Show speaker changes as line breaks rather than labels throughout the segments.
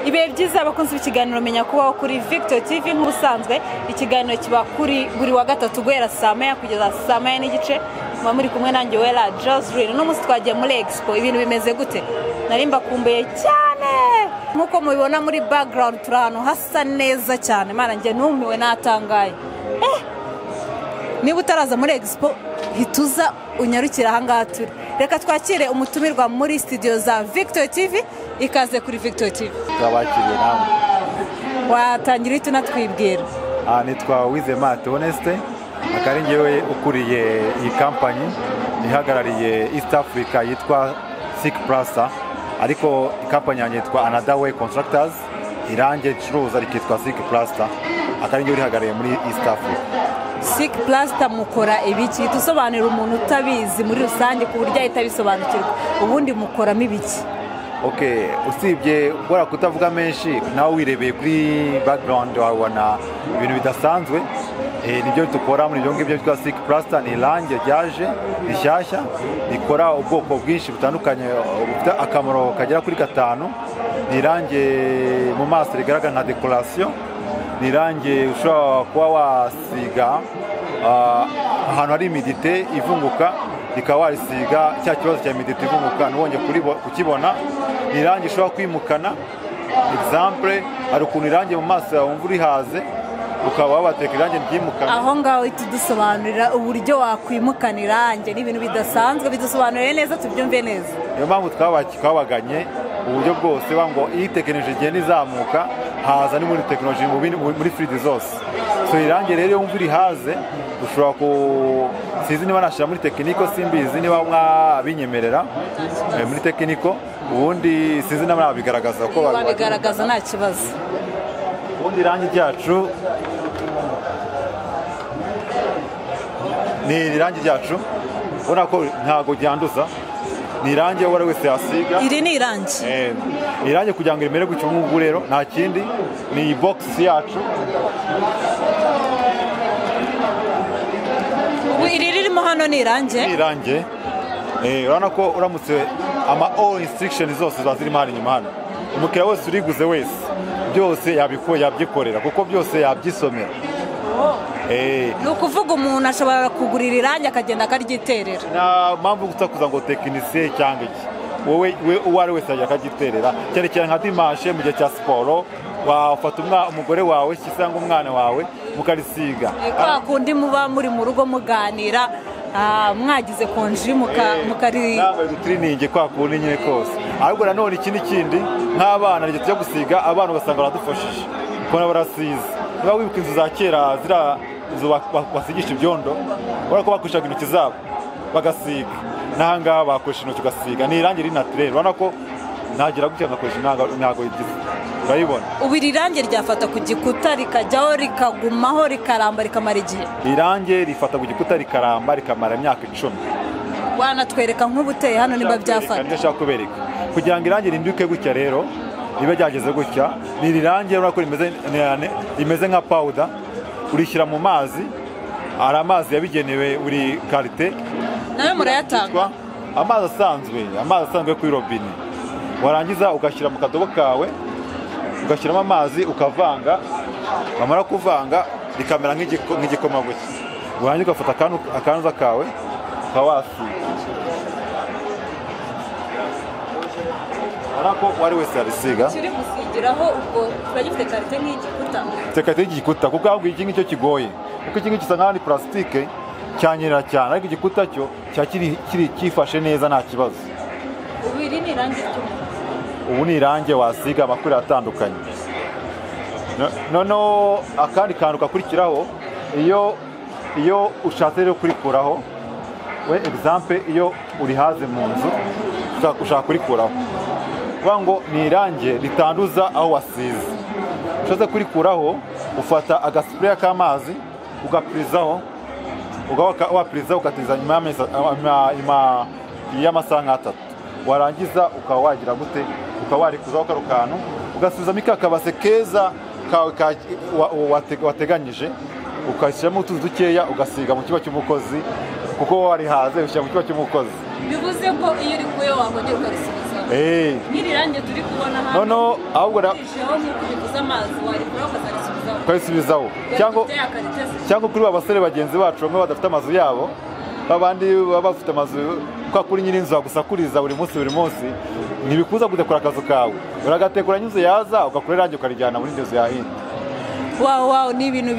Ibihe byiza abakunzi b'ikiganiro menya kubaho kuri Victor TV nk'ubusanzwe ikiganiro kiba kuri buri wa gatatu guhera saa 9 kugeza saa 9 n'igice muba muri kumwe nanjye Wera Joseline n'umunsi twagiye muri Expo ibintu bimeze gute nari mbakumbuye cyane nkuko mubibona muri background turi ahantu hasa neza cyane mana njye numiwe natangaye niba utaraza muri Expo hituza unyarukira ahangaha turi reka twakire umutumirwa muri studio za Victor TV ikaze kuri Victor TV
twabakiriye namwe
watangira ite natwibwira
nitwa Wizemate Honeste akari ngewe ukuriye iyi company ihagarariye East Africa yitwa Sick Plaster ariko company yanjye yitwa Another Way Contractors irange curuza rikitwa Sick Plaster akari ngewe rihagarariye muri East Africa.
Sick Plaster mukora ibiki tusobanura umuntu utabizi muri rusange ku buryo ahita bisobanukirwa ubundi mukoramo ibiki?
Okay, usibye gukora kutavuga menshi nawe wirebeye kuri background wabona ibintu bidasanzwe nibyo dukora muri byo ngibyo twa Sick Plaster ni irange ryaje rishyashya rikora ubwoko bwinshi butandukanye bufite akamaro kagera kuri 5 ni irange mu maso rigaragara nka decoration ni irange ushobora kuba wasiga ahantu hari imidite ivunguka rikaba warisiga cya kibazo cya imidite ivunguka nubonye kukibona ni irange ushobora kwimukana example hari ukuntu irange mu maso yawe wumva urihaze ukaba wabateka irange ryimukana
aho ngaho itudusobanurira uburyo wakwimukana irange n'ibintu bidasanzwe bidusobanurire neza tubyumve neza.
Niyo mpamvu twabaganye uburyo bwose bango iyi tekinoloji igenda izamuka haza ni muri tekinoloji muri field zose so irange rero wumva urihaze ushobora ku sizi niba nashira muri tekiniko simbizi niba mwabinyemerera muri tekiniko ubundi sizi namwe babigaragaza ko
babigaragaza nta kibazo
ubundi irange ryacu ni irange ryacu ubona ko ntago ryanduza ni irange wari wese yasiga
iri ni irange
irange kugira ngo rimere gutyo nk'ubu rero nta kindi ni box yacu
iri ririmo hano ni irange urabona ko uramutse ama all instructions zose zazirimo hano inyuma hano umukiriya wese uriguze wese byose yabyikorera kuko byose yabyisomera ni ukuvuga umuntu ashobora kugurira irange akagenda akaryiterera
nta mpamvu gusakuza ngo tekinisiye cyangwa iki wowe uwo ari wese ajya akagiterera cyane cyane nka dimanche mu gihe cya siporo wafata umugore wawe cyangwa umwana wawe mukarisiga
kwa kundi muba muri mu rugo muganira mwagize konji mukari
nambaye udutiriningi kwa kundi nyine kose ahubwo nanone ikindi nk'abana ryo tujya gusiga abana ugasanga baradufashije kubona barasize niba wibuka inzu za kera zira inzu basigisha ibyondo ubona ko bakoreshaga intoki zabo bagasiga n'ahangaha bakoresha intoki ugasiga ni irange riri naturel urabona ko ntagira gutya ngakoresha ntago yigize urayibona
ubu iri range ryafata ku gikuta rikajyaho rikagumaho rikaramba rikamara igihe
irange rifata ku gikuta rikaramba rikamara imyaka 10
wanatwereka nk'ubuteye hano niba byafata
ndashaka kubereka kugira ngo irange rinduke gutya rero niba byageze gutya ni irange urako rimeze nka powder urishyira mu mazi ari amazi yabigenewe buri karite
nawe murayatanga
amazi asanzwe kuri robine warangiza ugashyira mu kadobo kawe ugashyiramo amazi ukavanga wamara kuvanga rikamera nk'igikoma gutya warangiza ugafata akanuza kawe ukawasiga ariko wari wese yarisiga
kiri gusigiraho ubwo turagifite karite nk'igikuta
karite y'igikuta kuko ahubwo iki ngicyo kigoye kuko iki ngicyo gisa nk'aho ni plastique cyanyerera cyane ariko igikuta cyo cyifashe neza nta kibazo
ubu iri ni irange
ubu ni irange wasiga amakuru atandukanye noneho akandi kantu gakurikiraho iyo ushatse rero kurikuraho we example iyo urihaze mu nzu ushaka kurikuraho kuvuga ngo ni irange ritanduza aho wasize ushatse kurikuraho ufata agaspray k'amazi ugapirizaho ukatiza nyuma y'amasaha nk'atatu warangiza ukaba wagira gute ukaba warikuzaho karo kantu ugasubizamo kakabase keza wateganyije ukashyiramo utuzi dukeya ugasiga mu kiba cy'umukozi kuko warihaze ushyira mu kiba cy'umukozi
bivuze ko iyo uri kuyo wakongera ukarisubiza Nk'iri range turi kubona hano
noneho ahubwo
rishijeho nk'uko bivuze amazi warikuraho ukazarisubizaho
ukayisubizaho cyangwa kuri ba basore bagenzi bacu bamwe badafite amazu yabo babandi baba bafite amazu kwa kuri nyiri inzu agusakuriza buri munsi ntibikuza kudekora akazu kawe uragatekura nyuze yaza ugakora irangi ukarijyana muri ndezo yahindi.
Wow, ni ibintu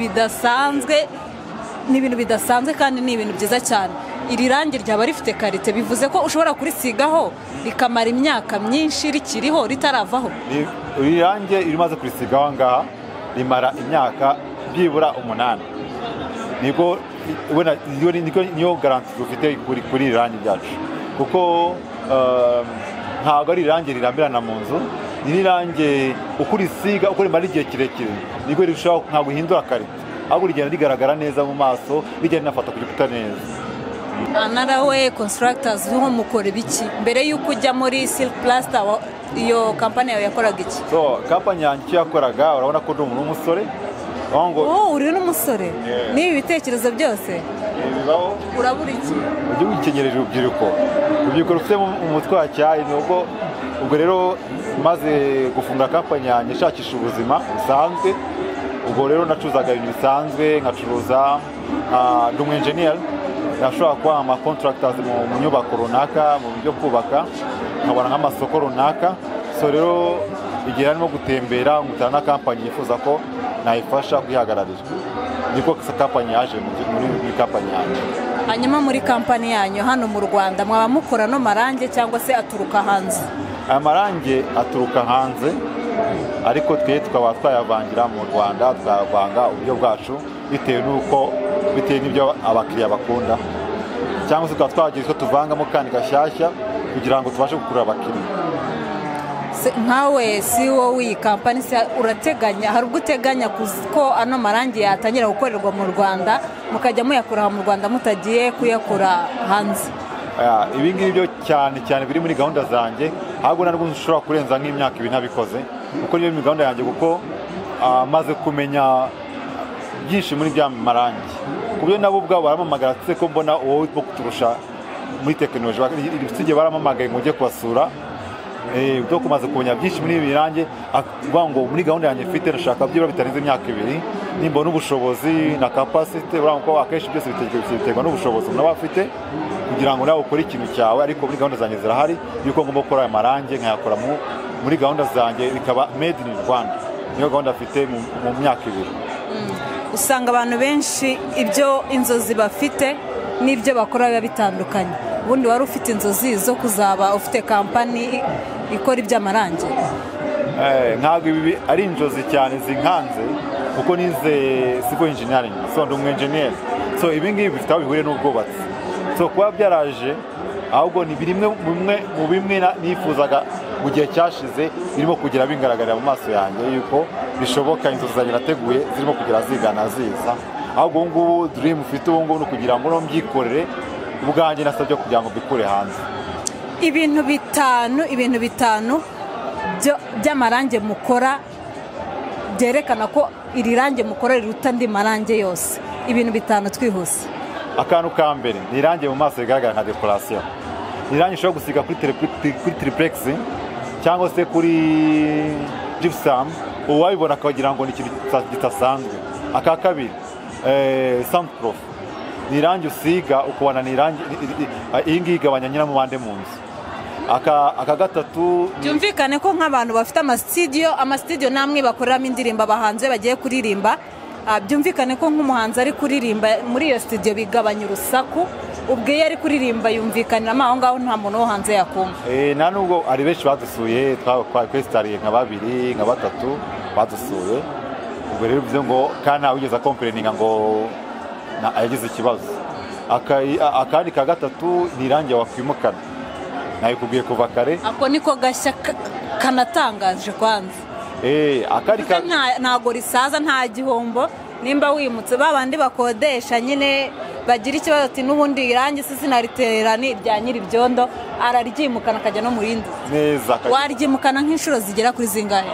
bidasanzwe kandi ni ibintu byiza cyane. Iri rangi ryaba rifite karite bivuze ko ushobora kurisigaho rikamara imyaka myinshi rikiriho риtaravaho.
Iri rangi rimaze kurisigaho ngaha rimara imyaka byibura 8. Niko niyo garanti dufite kuri irangi ryacu kuko ntabwo ari irangi rirambirana mu nzu, ni irangi ukurisiga uko rimara igihe kirekire niko rirushaho nka guhindura karite ahubwo rigenda rigaragara neza mu maso rigenda rinafata ku gikuta neza.
Another constructors biho mukore biki mbere yuko ujya muri Silk Plaster iyo company yawe yakoraga iki?
So company yanjye yakoraga urabona ko ndi umuntu w'umusore.
Uri n'umusore n'ibi bitekerezo byose
bibaho
urabura iki?
Ujye wikenyereje urubyiruko rufite mu mutwe wa cyayi nubwo ubwo rero maze gufunga company yanjye nshakisha ubuzima busanzwe. Ubwo rero nacuzaga ibintu bisanzwe nkacuruza ndi umu engineer nashobora kuba ama contractors mu nyubako runaka mu buryo kubaka nkabona nk'amasoko runaka. So rero igihe arimo gutembera ngutana na company yifuza ko nayifasha kwihagararira niko company yaje muri company yanjye.
Hanyuma muri company yanyu hano mu Rwanda mwaba mukora no marange cyangwa se aturuka hanze?
Amarange aturuka hanze ariko twe tukaba twayavangira mu Rwanda twavanga uburyo bwacu bitewe n'ibyo abakiriya bakunda cyangwa se tukaba twagira icyo tuvangamo kandi gashyashya kugira ngo tubashe gukurura abakiriya.
Nkawe si wowe iyi company urateganya hari ubwo uteganya ko ano marangi yatangira gukorerwa mu Rwanda mukajya muyakura mu Rwanda mutagiye kuyakura hanze?
Ibi ngibi byo cyane biri muri gahunda zanjye ahubwo ntabwo nshobora kurenza nk'imyaka 2 ntabikoze kuko niyo muri gahunda yanjye kuko maze kumenya byinshi muri bya marangi kubyo nabo ubwabo baramamagara ko mbona wowe kuturusha muri tekinoloji ibitsige baramamagaye ngo ujye kubasura ubwo kumaze kumenya byinshi muri ibi birange avuga ngo muri gahunda yanjye mfite nashaka byibura bitarenze imyaka 2 nimbona ubushobozi na capacity urabona ko akenshi byose biterwa n'ubushobozi umuntu aba afite kugira ngo nawe ukore ikintu cyawe ariko muri gahunda zanjye zirahari yuko ngomba gukora aya marange nkayakora muri gahunda zanjye bikaba made in Rwanda niyo gahunda afite mu myaka 2.
Usanga abantu benshi ibyo inzozi bafite n'ibyo bakora biba bitandukanye. Ubundi wari ufite inzozi zo kuzaba ufite company ikora iby'amarange?
Ntabwo ibi ari inzozi cyane zinkanze kuko nize civil engineering so ndi umu engineer so ibi ngibi bifite aho bihuriye n'ubwubatsi so kuba byaraje ahubwo ni mu bimwe nifuzaga mu gihe cyashize birimo kugira bingaragarira mu maso yanjye yuko bishoboka inzozi zanjye nateguye zirimo kugira zigana ziza ahubwo ubu ngubu dream ufite ubu ngubu kugira ngo mbyikorere ubwanjye nasabye kugira ngo mbikure hanze.
Ibintu bitanu by'amarange mukora byerekana ko iri range mukora riruta andi marange yose. Ibintu 5 twihuse.
Akantu ka mbere ni irange mu maso rigaragara nka decoration. Ni irange ushobora gusiga kuri triplex cyangwa se kuri gypsum uwabibona akagira ngo ni ikintu gidasanzwe. Aka kabiri soundproof ni irange usiga ukubona ni irange iyi ngiyi igabanya nyina mu bande mu nzu. Aka gatatu
byumvikane ko nk'abantu bafite ama-studio namwe bakoreramo indirimbo abahanzi bagiye kuririmba byumvikane ko nk'umuhanzi ari kuririmba muri iyo studio bigabanya urusaku ubwo iyo ari kuririmba yumvikaniramo aho ngaho nta muntu wo hanze yakumva.
Nta nubwo ari benshi badusuye twestariye nka 2 nka 3 badusuye ubwo rero bivuze ngo kandi ntawe ugeze complaininga ngo yagize ikibazo. Akandi ka gatatu ni irange wakwimukana nayikubwiye kuva kare
ako niko gashya kanatangaje kwanza.
Akari
ntago risaza nta gihombo nimba wimutse babandi bakodesha nyine bagira ikibazo ati n'ubundi irange sinariterera ni rya nyiri byondo araryimukana akajya no muri indi
neza
waryimukana nk'inshuro zigera kuri zingahe?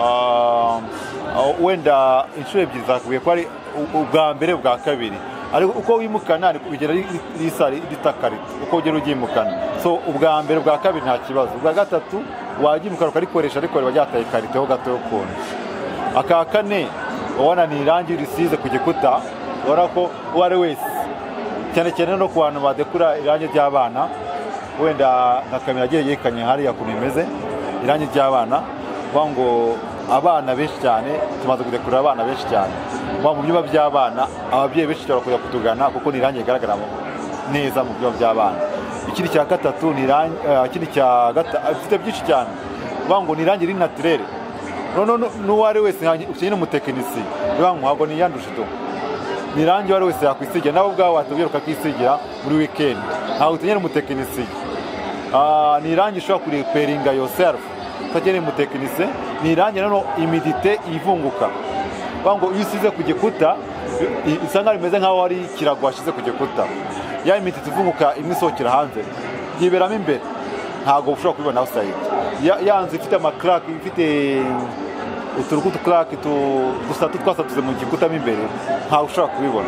Wenda inshuro ebyiri zakubwiye ko ari ubwa mbere bwa kabiri ariko uko wimukana bigera ritakarita uko ugera ugimukana so ubwa mbere bwa kabiri nta kibazo ubwa gatatu wagira ukaruka arikoresha ariko riba ryataye kariteho gato ukuntu. Aka kane ubona ni irangi risize ku gikuta, ubona ko uwo ari wese cyane cyane no ku bantu badekura irangi ry'abana, wenda nka kamera agiye yekanye hariya ku bimeze irangi ry'abana, uvuga ngo abana benshi cyane tumaze kudekurira abana benshi cyane, uvuga mu byumba by'abana ababyeyi benshi cyane bakunda kutugana kuko ni irangi rigaragara neza mu byumba by'abana. Ikindi cya gatatu ni irangi, ikindi cya afite byinshi cyane, uvuga ngo ni irangi riri naturere, n'uwo ari wese ukeneye n'umutekinisi uvuga ngo ntabwo niyanduje do, ni irangi uwo ari wese yakwisigira, nawe ubwawe watubwira ukakisigira muri weekend, ntabwo ukeneye n'umutekinisi. Ni irangi ushobora kuriperinga yourself utakeneye umutekinisi, ni irangi nano imidite ivunguka, uvuga ngo iyo usize ku gikuta isa nkaho rimeze nkaho ari ikirago washyize ku gikuta, ya imidite ivunguka imwe isohokera hanze yiberamo imbere, ntabwo ushobora kubibona outside. Ya nzu ifite amakarake, ifite uturugu tukarake dusatu twasatuze mu gikuta mo imbere, ntawe ushobora kubibona.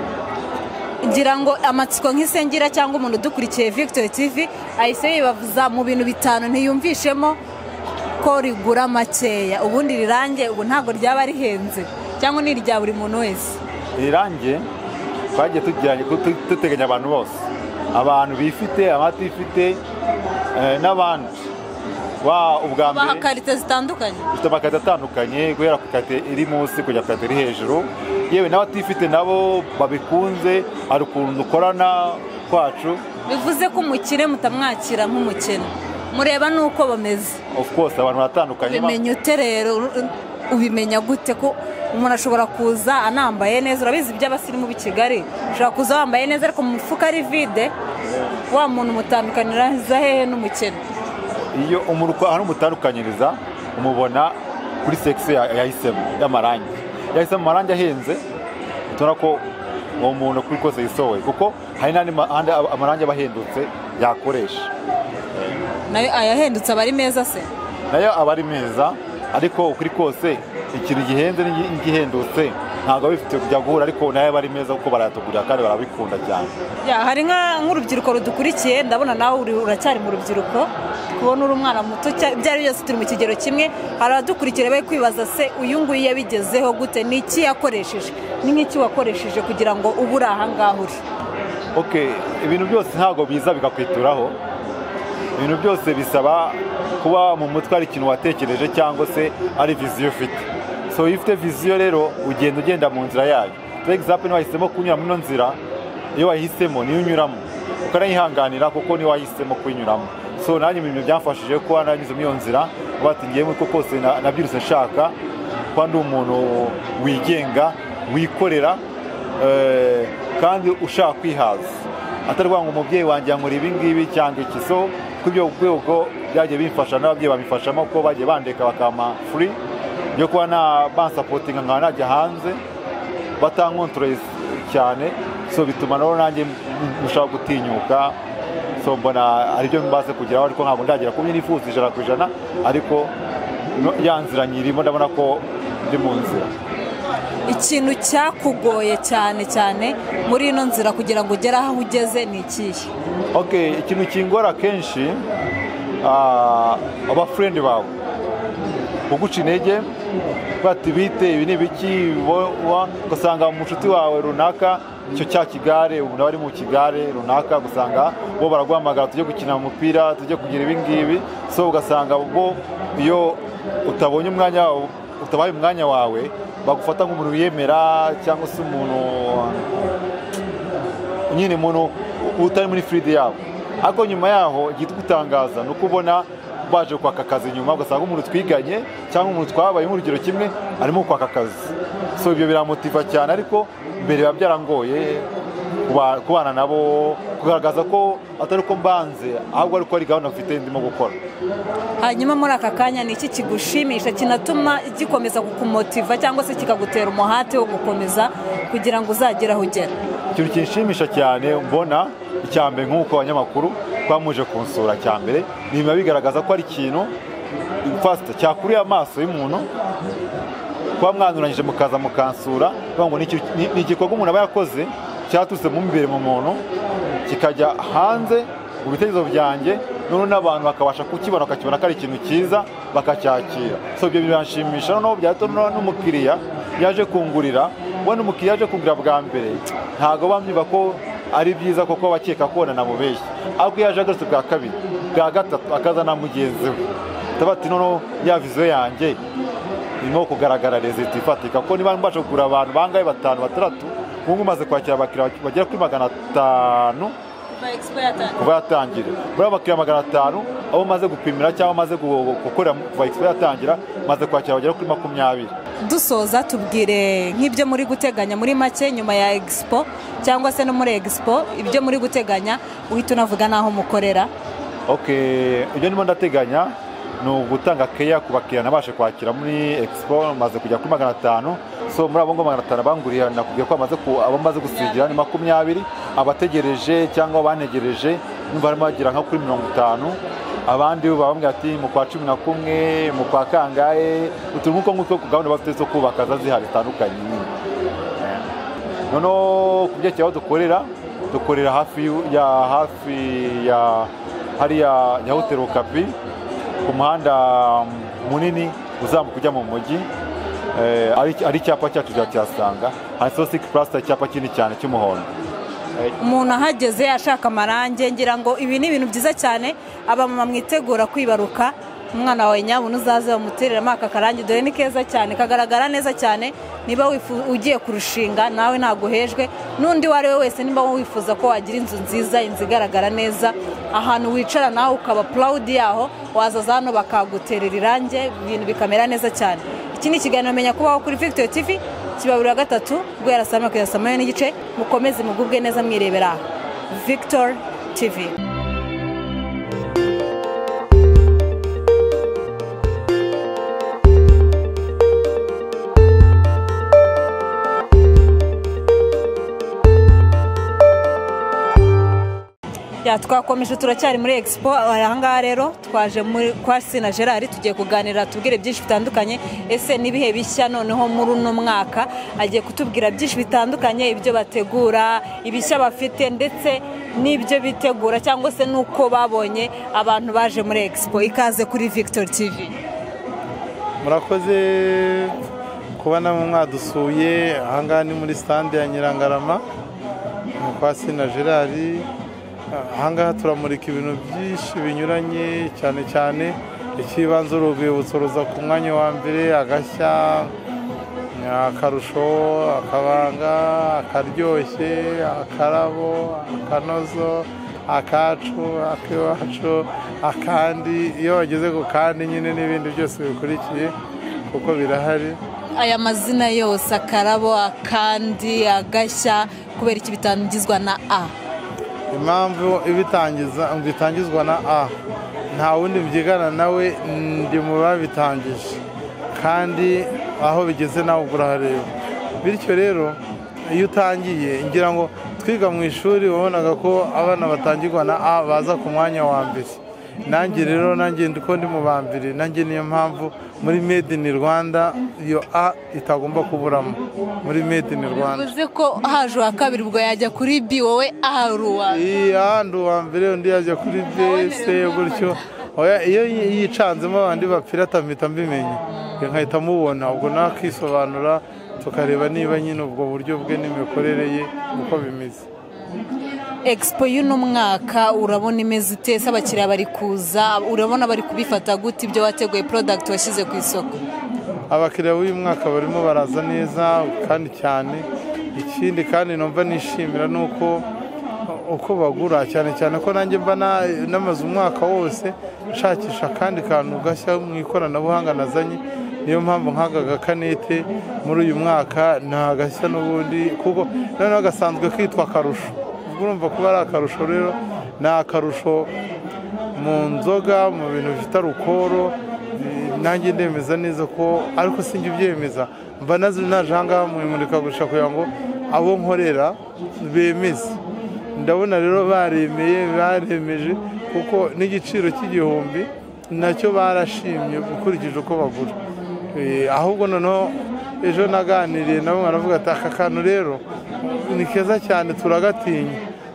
ngira ngo amatsiko nk'isengira cyangwa umuntu udukurikiye Victory TV ahise yibavuza mu bintu bitanu ntiyumvishemo ko rigura makeya, ubundi rirange ubu ntabwo ryaba rihenze cyangwa ni irya buri muntu wese?
Irange twagiye duteganya abantu bose, abantu bifite, abatifite n'abandi. Ubwa mbere
baha karite zitandukanye,
dufite amakarite atandukanye guhera ku karite iri munsi kujya ku karite iri hejuru, yewe n'abatifite nabo babikunze, hari ukuntu dukorana kwacu.
bivuze ko umukire mutamwakira nk'umukene, mureba nuko bameze.
Of course abantu baratandukanye.
Ubimenya ute rero, ubimenya gute ko umuntu ashobora kuza anambaye neza? Urabizi by'abasirimu b'i Kigali, ushobora kuza wambaye neza ariko mu mufuka ari vide, wa muntu mutandukaniriza hehe n'umukene?
Iyo umuntu ari umutandukanyiriza umubona kuri section yahisemo y'amarangi, yahisemo amarangi ahenze, tubona ko uwo muntu kuri kose yisohoye, kuko hari n'andi amarangi abahendutse yakoresha.
Nayo ayahendutse aba ari meza se?
Nayo aba ari meza, ariko ukuri kose ikintu gihenze n'igihendutse ntabwo bifite kujya guhura, ariko nayo aba ari meza kuko barayatugurira kandi barabikunda cyane.
Hari nk'urubyiruko rudukurikiye, ndabona nawe uracyari mu rubyiruko, kubona uri umwana muto, byari byose turi mu kigero kimwe. Hari abadukurikira bari kwibaza se uyu nguyu yabigezeho gute, ni iki yakoresheje, ni nk'iki wakoresheje kugira ngo ube uri aha ngaha uri?
Okay, ibintu byose ntabwo biza bigakwituraho, ibintu byose bisaba kuba mu mutwe hari ikintu watekereje cyangwa se ari viziyo ufite. So iyo ufite viziyo rero ugenda mu nzira yayo. For example, niba wahisemo kunyura muri ino nzira, iyo wahisemo niyo unyuramo ukanayihanganira kuko niyo wahisemo kuyinyuramo. So nanjye ibintu byamfashije kuba nanyuze muri iyo nzira, bati ngiye muri kose nabyirutse nshaka kuba ndi umuntu wigenga, wikorera, kandi ushaka kwihaza, atari ngo umubyeyi wanjye yankora ibi ngibi cyangwa iki. So kubyo rwego byagiye bimfasha, n'ababyeyi babifashamo ko bagiye bandeka bakama free yo kuba bansapotinga nkaba najya hanze batankontoreze cyane. So bituma nabo nanjye mushaka gutinyuka, so mbona aribyo mbaze kugeraho, ariko ntabwo ndagera ku byo nifuza 100%, ariko yanzira nyirimo ndabona ko ndi mu nzira.
Ikintu cyakugoye cyane cyane muri ino nzira kugira ngo ugere aho ugeze ni ikihe?
Okay, ikintu kingora kenshi aba friend bawe kuguca intege, bati bite ibi ni biki, ugasanga umushuti wawe runaka icyo cya kigare, umuntu ari mu kigare runaka, gusanga bo baraguhamagara tujye gukina umupira, tujye kugira ibi ngibi. So ugasanga bo iyo utabonye umwanya, utabaye umwanya wawe, bagufata nk'umuntu wiyemera cyangwa se umuntu nyine umuntu utari muri free yabo. Ariko nyuma yaho igiti gutangaza no kubona baje kwaka akazi nyuma, ugasanga umuntu twiganye cyangwa umuntu twabaye mu rugero kimwe arimo kwaka akazi. So ibyo biramotiva cyane, ariko mbere biba byarangoye kubana nabo, kugaragaza ko atari uko mbanze ahubwo ariko ari gahunda mfite ndimo gukora.
Hanyuma muri aka kanya ni iki kigushimisha kinatuma gikomeza kukumotiva cyangwa se kikagutera umuhate wo gukomeza kugira ngo uzagere aho ugera?
Ikintu kinshimisha cyane mbona icyambere nk'uko abanyamakuru twamuje kunsura, cyambere niba bigaragaza ko ari ikintu fast cyakuriye amaso y'umuntu, kuba mwanuranyije mukaza mukansura, ngo ni igikorwa umuntu aba yakoze cyatuse mu mbere mu muntu kikajya hanze mu bitekerezo byanjye, none n'abantu bakabasha kukibona bakakibona ko ari ikintu cyiza bakacyakira. So ibyo biranshimisha, noneho byato n'umukiriya yaje kungurira, we n'umukiriya yaje kungurira bwa mbere ntago bamwiba ko ari byiza koko bakeka kona namubeshye, ahubwo yaje agarutse bwa kabiri bwa gatatu akazana mugenzi we tabati noneho ya vizo yanjye irimo kugaragara result ifatika ko niba mbasha kugura abantu bangaye 5 6 ubu maze kwakira abakiriya bagera kuri 500 kuva yatangira muri abakiriya 500 abo maze gupimira cyangwa maze gukora kuva expo yatangira maze kwakira bagera kuri 20.
Dusoza tubwire nk'ibyo muri guteganya muri make nyuma ya expo cyangwa se no muri expo, ibyo muri guteganya uhita unavuga naho mukorera.
Okay, ibyo ndimo ndateganya no gutanga keya ku bakiriya nabashe kwakira muri expo maze kujya kuri 500. So muri abo ngo 500 banguriye nakubwiye ko abamaze gusigira ni 20, abategereje cyangwa banegereje numva harimo bagira nka kuri 50, abandi babambye ati mu kwa 11 mu kwa kangaye utunguko nguko kugabana bafite zo kubaka zihari zitandukanye. Nono kubyekeho dukorera hafi ya hariya Hotel Okapi ku muhanda munini uzamuka kujya mu mujyi, ari cyapa cyacu cyasanga hasi Sick Plaster, cyapa kinini cyane cy'umuhondo.
Umuntu ahageze ashaka amarange, ngira ngo ibi ni ibintu byiza cyane. Abamama mwitegura kwibaruka, umwana wawe nyabuna uzaze bamutereramo aka karange, dore ni keza cyane kagaragara neza cyane. Niba ugiye kurushinga nawe naguhejwe, n'undi wari we wese niba wifuza ko wagira inzu nziza, inzu igaragara neza, ahantu wicara nawe ukaba proud yaho, wazaza hano bakaguterera irange, ibintu bikamera neza cyane. Iki ni ikiganiro menya kubaho kuri Victor TV, kiba buri wa gatatu guhera saa 9:30. Mukomeze mugubwe neza mwirebera Victor TV. Twakomeje turacyari muri expo. Ahangaha rero twaje kwa Sina Gerard tugiye kuganira tubwire byinshi bitandukanye. Ese nibihe bishya noneho muri uno mwaka, agiye kutubwira byinshi bitandukanye, ibyo bategura, ibishya bafite ndetse n'ibyo bitegura cyangwa se nuko babonye abantu baje muri expo. Ikaze kuri Victor TV.
Murakoze kubana mu mwadusuye. Ahangaha ni muri stand ya Nyirangarama kwa Sina Gerard. Ahangaha turamurika ibintu byinshi binyuranye, cyane cyane ikibanza urubwibutso ruza ku mwanya wa mbere, agashya, akarusho, akabanga, akaryoshye, akarabo, akanozo, akacu, akiwacu, akandi. Iyo wageze ku kandi nyine n'ibindi byose bikurikiye kuko birahari.
Aya mazina yose, akarabo, akandi, agashya, kubera iki bitangizwa na A?
Impamvu bitangizwa na A, nta wundi mbyigana nawe, ndi mu babitangije kandi aho bigeze nawe urahareba. Bityo rero iyo utangiye, ngira ngo twiga mu ishuri wabonaga ko abana batangirwa na A baza ku mwanya wa mbere. Nanjye rero ndiko ndi mu bambere, nanjye niyo mpamvu muri Made in Rwanda iyo A itagomba kuburamo muri Made in Rwanda.
Bivuze ko haje wa kabiri ubwo yajya kuri B, wowe aharuwa.
Ndu wa mbere undi yajya kuri B, se gutyo. Oya, iyo yicanzemo abandi bapirata mpita mbimenye, nkahita mubona ubwo nakisobanura tukareba niba nyine ubwo buryo bwe n'imikorere ye uko bimeze.
Expo y'uno mwaka urabona imeze itese, abakiriya bari kuza, urabona bari kubifata gute ibyo wateguye, product washyize ku isoko?
Abakiriya b'uyu mwaka barimo baraza neza kandi cyane. Ikindi kandi numva nishimira nuko uko bagura, cyane cyane ko nanjye mba namaze umwaka wose nshakisha kandi kantu gashya mu ikoranabuhanga nazanye. Niyo mpamvu nk'aka kanete muri uyu mwaka nta gashya n'ubundi, kuko noneho gasanzwe kitwa akarusho. Urumva kuba ari akarusho rero, ni akarusho mu nzoga, mu bintu bifite alukoro. Nanjye ndemeza neza ko, ariko sinjye ubyemeza, mba naje ahangaha mu imurikagurisha kugira ngo abo nkorera bemeze. Ndabona rero baremeje kuko n'igiciro cy'igihumbi nacyo barashimye ukurikije uko bagura. Ahubwo noneho ejo naganiriye nabo baravuga ati aka kantu rero ni keza cyane turagatinya,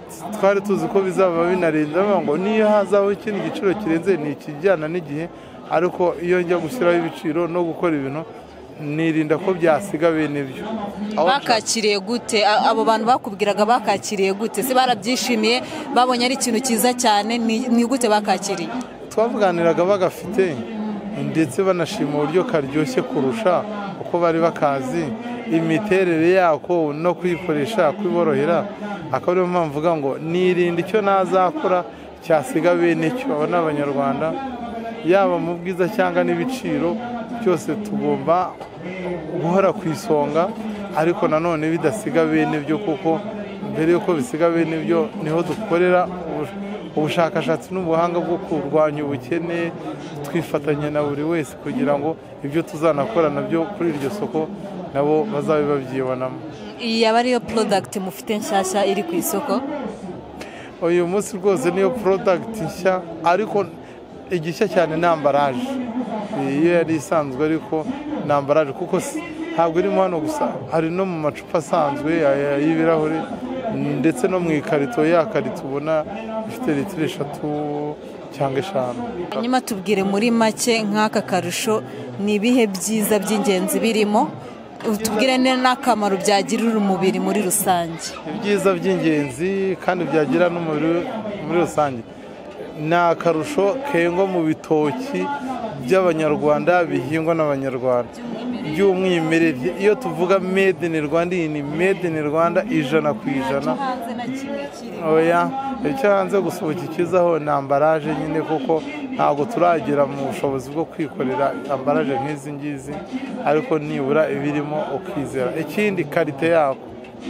twari tuzi ko bizaba binarenze ngo niyo hazaho ikindi giciro kirenze ni ikijyana n'igihe ariko iyo njya gushyiraho ibiciro no gukora ibintu nirinda ko byasiga bene byo.
Bakakiriye gute abo bantu bakubwiraga bakakiriye gute se barabyishimiye babonye ari ikintu cyiza cyane ni gute bakakiriye?
Twavuganiraga bagafite ndetse banashima uburyo karyoshye kurusha uko bari bakazi imiterere yako no kuyikoresha kwiborohera akaba ariyo mpamvu mvuga ngo nirinda icyo nazakora cyasiga bene cyo. Aba n'Abanyarwanda yaba mu bwiza cyangwa n'ibiciro byose tugomba guhora ku isonga ariko nanone bidasiga bene byo kuko mbere yuko bisiga bene byo niho dukorera ubushakashatsi n'ubuhanga bwo kurwanya ubukene twifatanya na buri wese kugira ngo ibyo tuzanakora nabyo kuri iryo soko nabo bazabe babyibonamo.
Iyi yaba ariyo product mufite nshyashya iri ku isoko?
Uyu munsi rwose niyo product nshya ariko igishya cyane ni ambaraje. Iyo yari isanzwe ariko ni ambaraje kuko ntabwo irimo hano gusa hari no mu macupa asanzwe y'ibirahure ndetse no mu ikarito ya karito ubona ifite litiro 3 cyangwa 5.
Hanyuma tubwire muri make nk'aka karusho ni ibihe byiza by'ingenzi birimo tubwire n'akamaro byagirira umubiri muri rusange.
Ibyiza by'ingenzi kandi byagira n'umubiri muri rusange ni akarusho kengwa mu bitoki by'Abanyarwanda bihingwa n'Abanyarwanda by'umwimerere. Iyo tuvuga made in Rwanda ni made in Rwanda 100%. Oya icyo hanze gusohoka ikizaho ni ambaraje nyine kuko ntabwo turagera mu bushobozi bwo kwikorera ambaraje nk'izi ngizi ariko nibura ibirimo ukizera. Ikindi karite yako,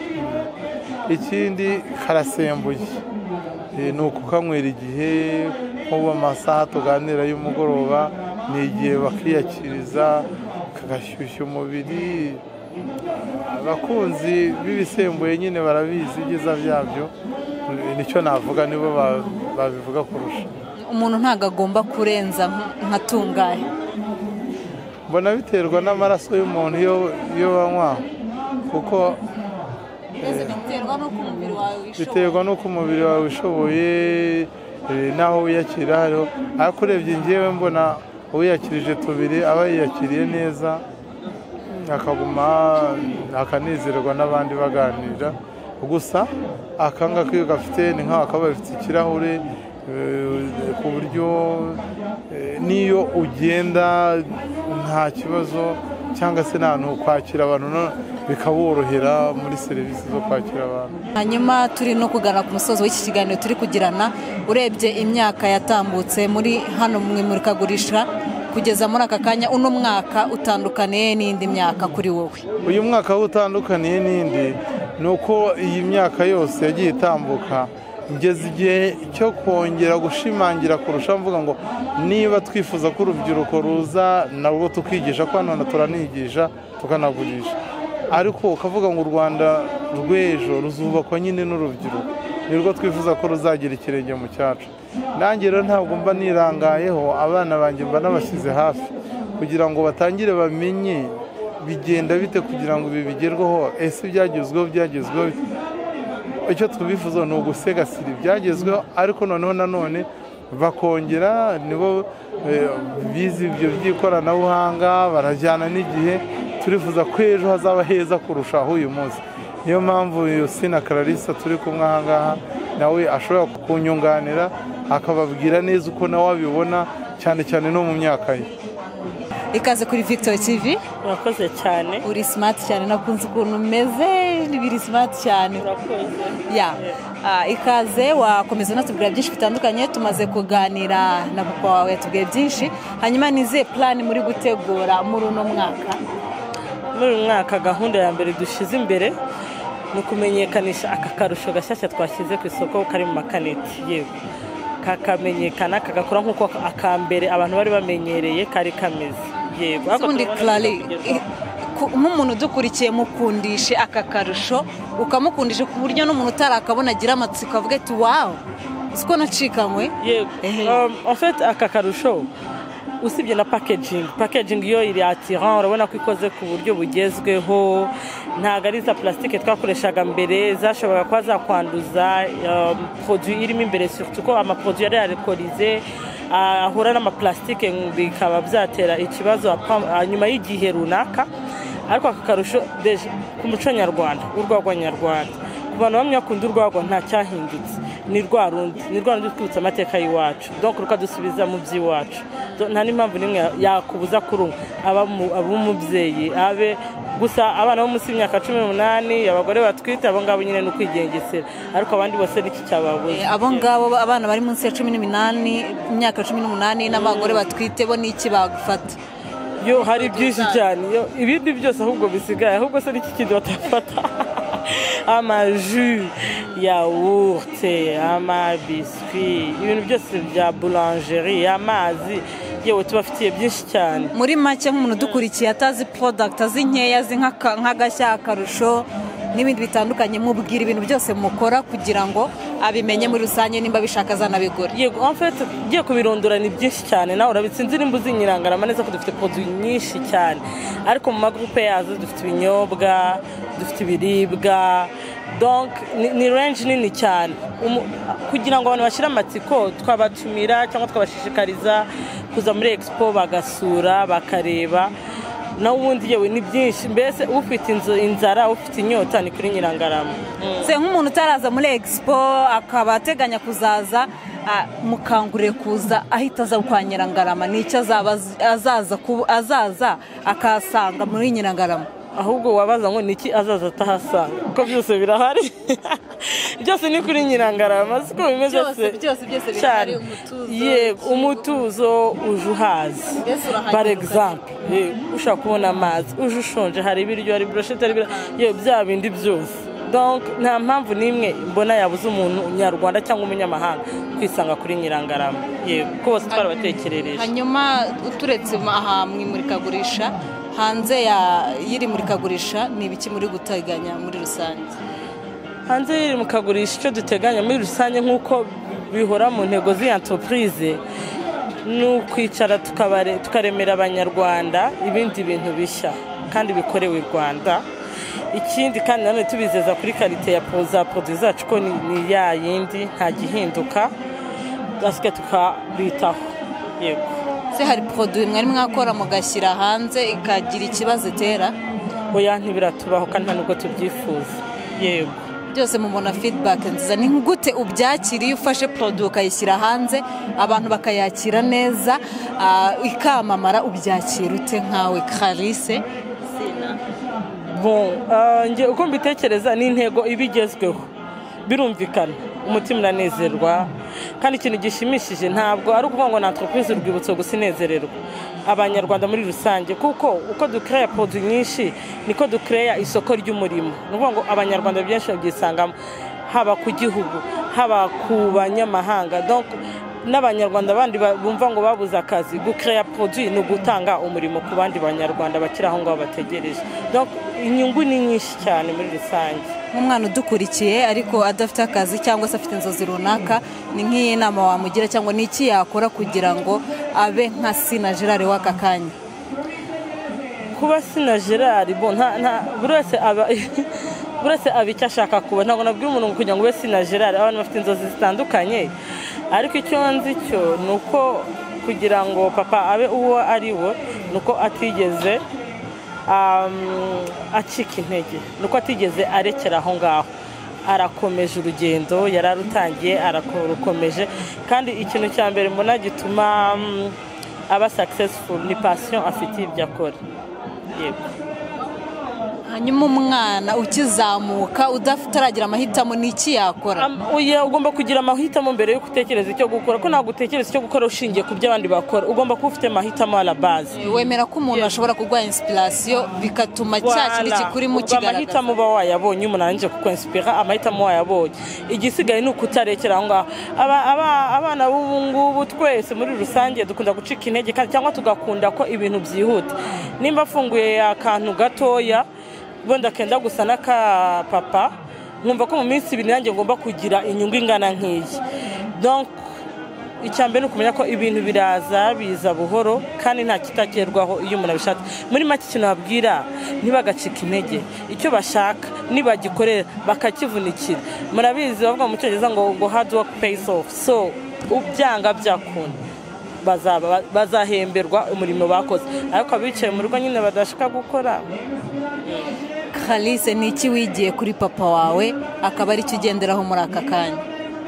ikindi karasembuye ni ukukanywera igihe nk'ubu amasaha tuganira y'umugoroba ni igihe bakiyakiriza kagashyushya umubiri. Abakunzi b'ibisembuye nyine barabizi ibyiza byabyo nicyo navuga nibo babivuga kurusha.
Umuntu ntago agomba kurenza nka tungahe?
Mbona biterwa n'amaraso y'umuntu iyo banywa kuko biterwa n'uko umubiri wawe wishoboye naho wiyakira hariho ariko urebye ngewe mbona uwiyakirije 2 aba yiyakiriye neza akaguma akanezerwa n'abandi baganira. Gusa akangaka iyo gafite ni nk'aho akaba bafite ikirahure ku buryo niyo ugenda nta kibazo cyangwa se n'ahantu kwakira abantu bikaborohera muri serivisi zo kwakira abantu.
Hanyuma turi no kugana ku musozo w'iki kiganiro turi kugirana, urebye imyaka yatambutse muri hano mu imurikagurisha kugeza muri aka kanya, uno mwaka utandukaniye n'indi myaka kuri wowe?
Uyu mwaka utandukaniye n'indi ni uko iyi myaka yose yagiye itambuka ngeze igihe cyo kongera gushimangira kurusha mvuga ngo niba twifuza ko urubyiruko ruza nabwo tukigisha ko hano turanigisha tukanagurisha ariko ukavuga ngo u Rwanda rw'ejo ruzubakwa nyine n'urubyiruko nirwo twifuza ko ruzagira ikirenge mu cyacu. Nanjye rero ntabwo mba nirangayeho abana banjye mba nabashyize hafi kugira ngo batangire bamenye bigenda bite kugira ngo ibi bigerweho. Ese byagezweho icyo tubifuza ni ugusegasira ibyagezweho ariko noneho nanone bakongera nibo bize ibyo by'ikoranabuhanga barajyana n'igihe. Turifuza ko ejo hazaba heza kurushaho uyu munsi. Niyo mpamvu Yosina Clarissa turi kumwe aha ngaha nawe ashobora kunyunganira akababwira neza uko nawe abibona cyane cyane no mu myaka ye.
Ikaze kuri Victory TV.
Urakoze cyane.
Uri smart cyane, nakunze ukuntu umeze, biri smart cyane.
Urakoze.
Ya. Ikaze wakomeza natubwira byinshi bitandukanye, tumaze kuganira na papa wawe yatubwiye byinshi. Hanyuma nize plan muri gutegura muri uno mwaka?
Muri uyu mwaka gahunda ya mbere dushize imbere ni ukumenyekanisha aka karusho gashyashya twashyize ku isoko kari mu makaneti. Yego. Kakamenyekana kagakora nk'uko akambere abantu bari bamenyereye kari kameze. Yego.
Ubundi Clary nk'umuntu dukurikiye mukundishe aka karusho ukamukundisha ku buryo n'umuntu utarakabona agira amatsiko avuga ati wow siko nacikanywe.
Yego. En fait aka karusho usibye na packaging yo iri attirant urabona ko ikoze ku buryo bugezweho ntago ari za plastique twakoreshaga mbere zashobora kuba zakwanduza produit irimo imbere surtout ko ama produit yari alcoolisé ahura n'amaplastique bikaba byatera ikibazo nyuma y'igihe runaka ariko akakarusho ku muco nyarwanda urwagwa nyarwanda ku bantu bamwe bakunda urwagwa nta cyahindutse ni rwarundi twibutsa amateka y'iwacu donc rukadusubiza mu by'iwacu nta n'impamvu nimwe yakubuza kurunywa ab'umubyeyi abe gusa abana bo munsi y'imyaka 18 abagore batwite abo ngabo nyine no kwigengesera ariko abandi bose niki cyababuze
abo ngabo abana bari munsi ya 18 imyaka 18 n'abagore batwite bo niki bagufata
yo hari byinshi cyane yo ibindi byose ahubwo bisigaye ahubwo se niki kindi batafata amaju yaourt biscuit ibintu byose bya boulangerie amazi yewe tubafitiye byinshi cyane
muri make nk'umuntu dukurikiye atazi product azi nkeya azi nk'agashya akarusho n'ibindi bitandukanye mubwira ibintu byose mukora kugira ngo abimenye muri rusange nimba bishaka zanabigura
yego en fait giye kubirondora ni byinshi cyane nawe urabitsinzira imbuzi Nyirangarama neza ko dufite produit nyinshi cyane ariko mu magroupe yazo dufite ibinyobwa dufite ibiribwa donc ni range nini cyane kugira ngo abantu bashira amatsiko twabatumira cyangwa twabashishikariza kuza muri expo bagasura bakareba na ubundi yewe ni byinshi mbese ufite inzara ufite inyota ni kuri Nyirangarama
se nk'umuntu utaraza muri expo akaba ateganya kuzaza mukangurire kuza ahita aza kwa Nyirangarama nicyo azaza akasanga muri Nyirangarama
ahubwo wabaza ngo niki azaza tahasanga ko byose birahari byose ni kuri Nyirangarama siko bimeze
byose birahari
umutuzo ujuhazi par exemple ushaka kubona amazi ujushonje hari ibiryo hari brochette hari bya bindi byose donc nta mpamvu nimwe mbona yabuze umuntu nyarwanda cyangwa umunyamahanga kwisanga kuri Nyirangarama yego ko bose twarabatekerereje
hanyuma uturetse aha mwimurikagurisha hanze yiri murikagurisha ni ibiki muri guteganya muri rusange
hanze yiri mukagurisha icyo duteganya muri rusange nk'uko bihora mu ntego z'entreprise n'ukwicara tukaremera abanyarwanda ibindi bintu bishya kandi bikorewe u Rwanda ikindi kandi nanone tubizeza kuri qualité ya produits zacu ko ni ya yindi nta gihinduka gasike tukabitaho yego
se hari produit mwari mwakora mugashyira hanze ikagira ikibazo itera
oya ntibiratubaho kandi nta nubwo tubyifuza yego
byose mubona feedback nziza ni gute ubyakiriye ufashe produit ukayishyira hanze abantu bakayakira neza ikamamara ubyakira ute nkawe Clarisse
bon nge uko mbitekereza ni intego ibigezweho birumvikana umutima unanezerwa kandi ikintu gishimishije ntabwo ari ukuvuga ngo na entreprise urwibutso gusa inezererwa abanyarwanda muri rusange kuko uko ducrea produit nyinshi niko ducrea isoko ry'umurimo nuvuga ngo abanyarwanda byinshi byisangamo haba ku gihugu haba ku banyamahanga donc n'abanyarwanda bandi bumva ngo babuze akazi gucrea produit no gutanga umurimo ku bandi banyarwanda bakira aho ngaho bategereje donc inyungu ni nyinshi cyane muri rusange
umwana udukurikiye ariko adafite akazi cyangwa se afite inzozi runaka ni nk'iyi nama wamugira cyangwa ni iki yakora kugira ngo abe nka Sina Gerard w'aka kanya
kuba Sina Gerard bon nta burese aba icyo ashaka kuba ntabwo nabwira umuntu kugira ngo ube Sina Gerard abantu bafite inzozi zitandukanye ariko icyo nzi cyo ni uko kugira ngo papa abe uwo ari we ni uko atigeze acika intege ni uko atigeze arekera aho ngaho arakomeje urugendo yararutangiye ararukomeje kandi ikintu cya mbere mbona gituma aba successful ni passion afite ibyo akora yego
hanyuma umwana ukizamuka udafitaragira amahitamo n'iki yakora
ugomba kugira amahitamo mbere yo gutekereza icyo gukora ko ntabwo utekereza icyo gukora ushingiye ku byo abandi bakora ugomba kuba ufite amahitamo à la base
wemera ko umuntu ashobora kuguha inspiration bikatuma cya kindi kikuri mu kigaragaza
amahitamo uba wayabonye umuntu arangije kuko inspira amahitamo wayabonye igisigaye ni ukutarekera aho ngaho abana b'ubu ngubu twese muri rusange dukunda gucika intege cyangwa tugakunda ko ibintu byihuta nimba afunguye akantu gatoya wenda kenda gusa n'aka papa nkumva ko mu minsi ibiri nanjye ngomba kugira inyungu ingana nk'iyi donc icyambere ni ukumenya ko ibintu biraza biza buhoro kandi nta kitagerwaho iyo umuntu abishatse. Muri make ikintu babwira ntibagacika intege, icyo bashaka nibagikorera bakakivunikira. Murabizi bavuga mu cyongereza ngo hard work pays off, so ubyanga byakunda bazahemberwa umurimo bakoze, ariko abicaye mu rugo nyine badashaka gukora.
Clarisse, ni iki wigiye kuri papa wawe akaba ari cyo ugenderaho muri aka kanya?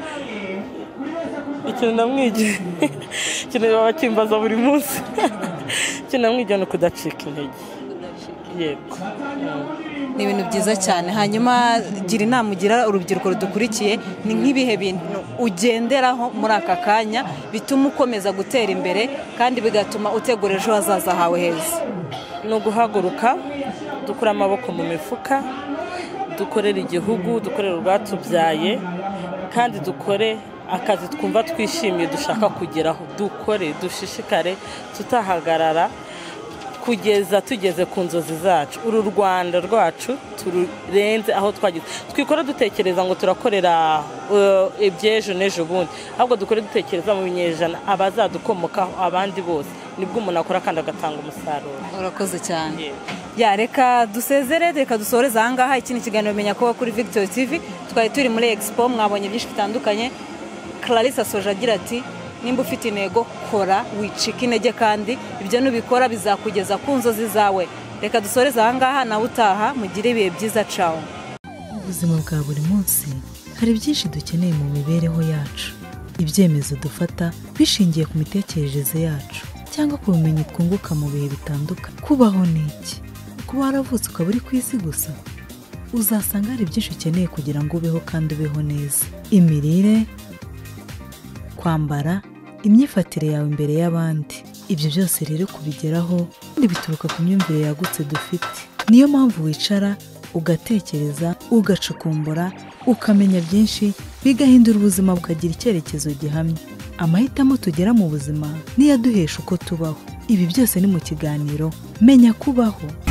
Ikintu namwigiye ikintu baba kimbaza buri munsi ikintu namwigiye ni ukudacika intege. Yego,
ni ibintu byiza cyane. Hanyuma gira inama ugira urubyiruko rudukurikiye, ni nk'ibihe bintu ugenderaho muri aka kanya bituma ukomeza gutera imbere kandi bigatuma utegura ejo hazaza hawe heza?
ni uguhaguruka dukura amaboko mu mifuka, dukorera igihugu, dukorera urwatubyaye, kandi dukore akazi twumva twishimiye dushaka kugeraho. Dukore, dushishikare, tutahagarara kugeza tugeze ku nzozi zacu. Uru Rwanda rwacu tururenze aho twagize. Twikora dutekereza ngo turakorera ebyejo n'ejo bundi, ahubwo dukore dutekereza mu binyejana abazadukomokaho, abandi bose. Nibwo umuntu akora kandi agatanga umusaruro.
Urakoze cyane. Ya, reka dusezere, reka dusoreza ahangaha. Iki ni ikiganiro Menya Kuba kuri Victory TV. Twari turi muri Expo, mwabonye byinshi bitandukanye. Clarisse asoje agira ati nimba ufite intego kora, wicika intege, kandi ibyo nubikora bizakugeza ku nzozi zawe. Reka dusoreze ahangaha, nawe utaha mugire ibihe byiza. Ciao.
Ubuzima bwa buri munsi hari byinshi dukeneye mu mibereho yacu. Ibyemezo dufata bishingiye ku mitekerereze yacu cyangwa ku bumenyi twunguka mu bihe bitandukanye. Kubaho ni iki? Kuba waravutse ukaba uri ku isi gusa? Uzasanga hari byinshi ukeneye kugira ngo ubeho kandi ubeho neza. Imirire, kwambara, imyifatire yawe imbere y'abandi. Ibyo byose rero kubigeraho kandi bituruka ku myumvire yagutse dufite. Niyo mpamvu wicara ugatekereza, ugacukumbura, ukamenya byinshi, bigahindura ubuzima bukagira icyerekezo gihamye. Amahitamo tugera mu buzima niyo aduhesha uko tubaho. Ibi byose ni mu kiganiro Menya Kubaho.